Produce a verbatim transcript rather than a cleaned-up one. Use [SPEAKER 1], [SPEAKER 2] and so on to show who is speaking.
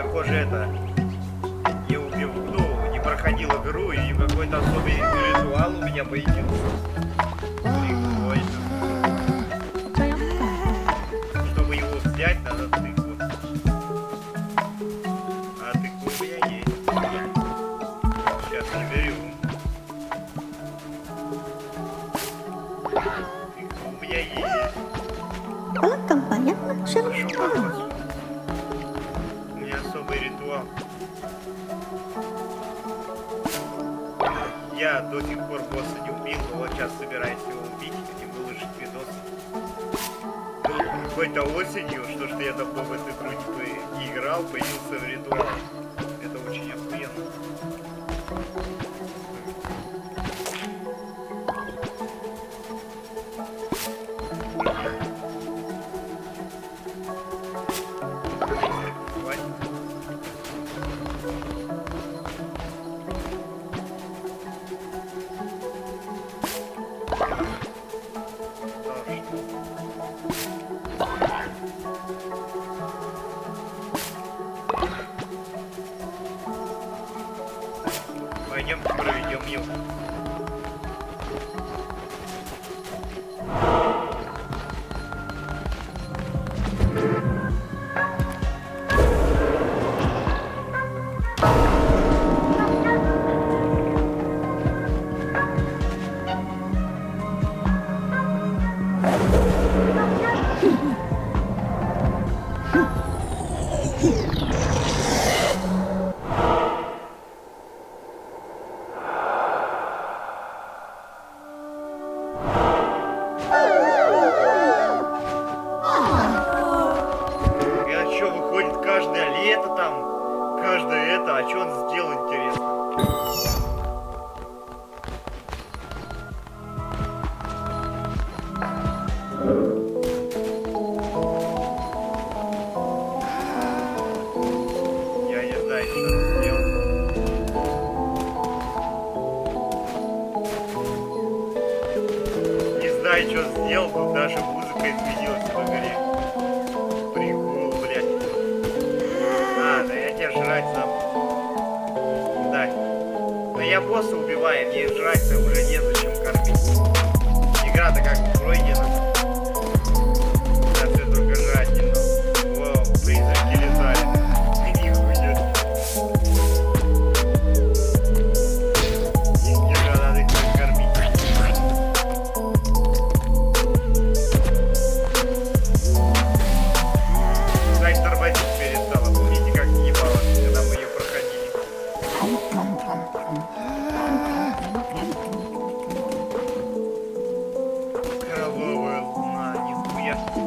[SPEAKER 1] похоже, это не убил, ну, не проходил игру, и какой-то особый ритуал у меня появился. Прикольно. Чтобы его взять, надо тыкву. А тыкву у меня есть. Сейчас наберем. Тыкву у меня есть.
[SPEAKER 2] Welcome, понятно? Шерлок.
[SPEAKER 1] У меня особый ритуал. Я до сих пор босса не убил, но вот сейчас собираюсь его убить и выложить видос. Ну, какой-то осенью, что что я давно в эту игру типа не играл, появился ритуал. Это очень охуенно. Пойдем проведем его. А что он сделал, интересно? Я не знаю, что он сделал. Не знаю, что он сделал, но даже музыка изменилась в игре. Прикол, блядь. А, да я тебя жрать сам. Но я босса убиваю, мне жрать-то уже незачем кормить. Игра-то как пройдена. Сейчас я только жрать немного. Вау, призраки летали. Нихуя. Игра, надо их так кормить. Кстати, тормозить перестала. Помните, как ебало, когда мы ее проходили? Кровавая луна, нихуя.